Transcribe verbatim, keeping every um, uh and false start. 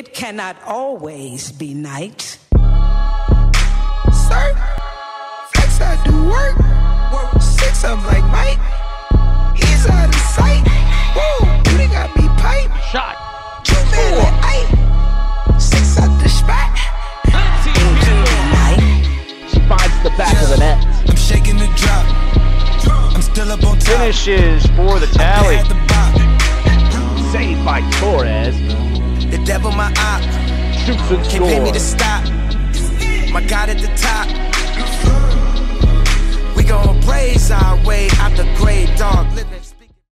It cannot always be night. Sir, flex I do work. Work six I'm like Mike. He's out of sight. Whoa, you got me pipe. Shot. Two man at eight. Six out the spot. She finds the back yeah. of the net. I'm shaking the drop. I'm still up on top. Finishes for the tally. Saved by Torres. The devil my op. Shoots and Can't pay me to scores. stop. My God at the top. We gon' blaze our way out the grave, dog. Living.